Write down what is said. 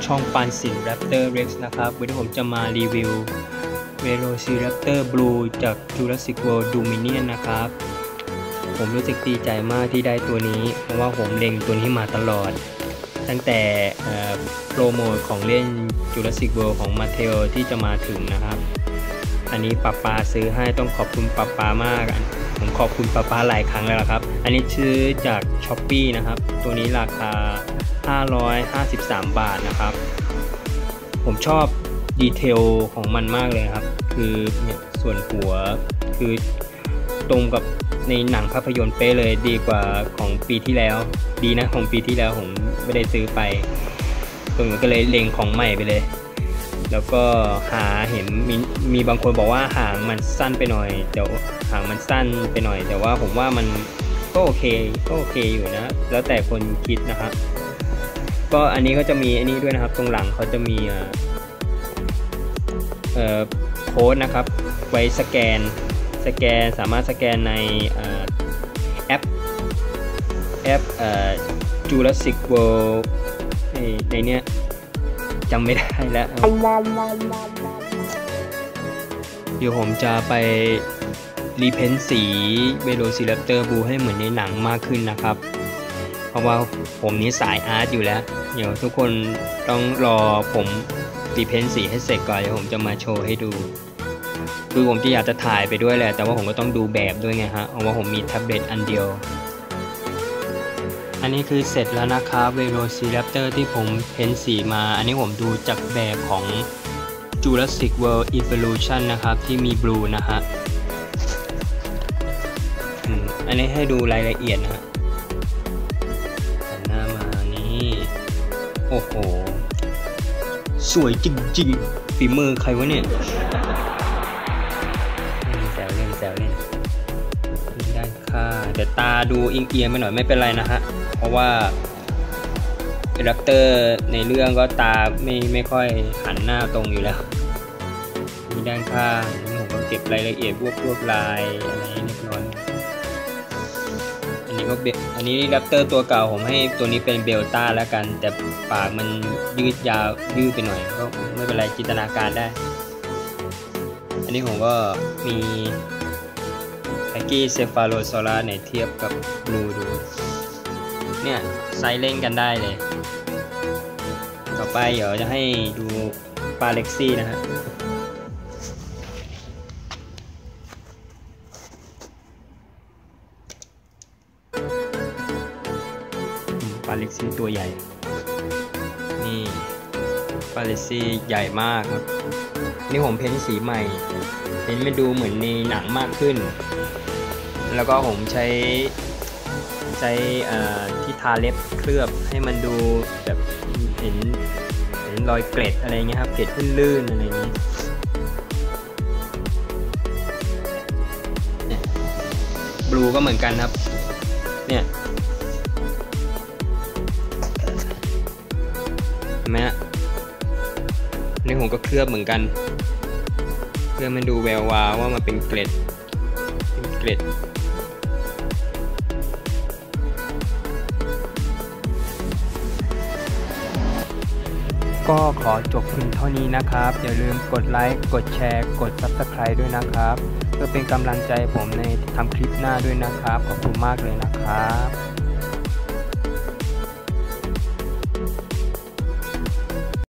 ช่องปานสินแรปเตอร์เร็กซ์นะครับวันนี้ผมจะมารีวิวเวโรซีแรปเตอร์บลูจาก Jurassic World Dominion นะครับผมรู้สึกดีใจมากที่ได้ตัวนี้เพราะว่าผมเล็งตัวนี้มาตลอดตั้งแต่โปรโมทของเล่น Jurassic World ของ Mattel ที่จะมาถึงนะครับอันนี้ป๊าซื้อให้ต้องขอบคุณป๊ามากผมขอบคุณป๊าหลายครั้งแล้วครับอันนี้ซื้อจาก Shopee นะครับตัวนี้ราคา553 บาทนะครับผมชอบดีเทลของมันมากเลยครับคือเนี่ยส่วนหัวคือตรงกับในหนังภาพยนตร์เป๊ะเลยดีกว่าของปีที่แล้วดีนะของปีที่แล้วผมไม่ได้ซื้อไปผมก็เลยเล็งของใหม่ไปเลยแล้วก็เห็นมีบางคนบอกว่าหางมันสั้นไปหน่อยเดี๋ยวหางมันสั้นไปหน่อยแต่ว่าผมว่ามันก็โอเคอยู่นะแล้วแต่คนคิดนะครับก็อันนี้ก็จะมีอันนี้ด้วยนะครับตรงหลังเขาจะมีโค้ดนะครับไว้สแกนสามารถสแกนในแอปJurassic World ในเนี้ยจำไม่ได้แล้วเดี๋ยวผมจะไปรีเพนสีเวโรซีแรปเตอร์บูให้เหมือนในหนังมากขึ้นนะครับเพราะว่าผมนี้สายอาร์ตอยู่แล้วเดี๋ยวทุกคนต้องรอผมรีเพนสีให้เสร็จก่อนเดี๋ยวผมจะมาโชว์ให้ดูคือผมอยากจะถ่ายไปด้วยแหละแต่ว่าผมก็ต้องดูแบบด้วยไงฮะเพราะว่าผมมีแท็บเล็ตอันเดียวอันนี้คือเสร็จแล้วนะครับเวโรซีแรปเตอร์ที่ผมเพ้นสีมาอันนี้ผมดูจากแบบของ Jurassic World Evolution นะครับที่มีบลูนะฮะอันนี้ให้ดูรายละเอียดนะฮะหันหน้ามานี่โอ้โหสวยจริงๆฝีมือใครวะเนี่ยแซวเล่นด้านข้างแต่ตาดูเอียงไปหน่อยไม่เป็นไรนะฮะเพราะว่าแรปเตอร์ในเรื่องก็ตาไม่ค่อยหันหน้าตรงอยู่แล้วมีด้านข้างผมก็เก็บรายละเอียดพวกลายอะไรเล็กน้อยอันนี้แรปเตอร์ตัวเก่าผมให้ตัวนี้เป็นเบลต้าแล้วกันแต่ปากมันยืดไปหน่อยก็ไม่เป็นไรจินตนาการได้อันนี้ผมก็มีแพกกี้เซฟาโลซอรัสเนี่ยเทียบกับบลูดูเนี่ยไซส์เล่นกันได้เลยต่อไปเดี๋ยวจะให้ดูปลาเล็กซี่นะฮะปลาเล็กซี่ตัวใหญ่นี่ปลาเล็กซี่ใหญ่มากครับนี่ผมเพ้นสีใหม่เพ้นไม่ดูเหมือนในหนังมากขึ้นแล้วก็ผมใช้ที่ทาเล็บเคลือบให้มันดูแบบเห็นรอยเกล็ดอะไรเงี้ยครับเกล็ดลื่นๆอะไรเงี้ยบลูก็เหมือนกันครับเนี่ยเห็นไหมฮะนี่ผมก็เคลือบเหมือนกันเพื่อมันดูแวววาวว่ามันเป็นเกล็ดก็ขอจบเพียงเท่านี้นะครับอย่าลืมกดไลค์กดแชร์กด Subscribe ด้วยนะครับเพื่อเป็นกำลังใจผมในทำคลิปหน้าด้วยนะครับขอบคุณมากเลยนะครับ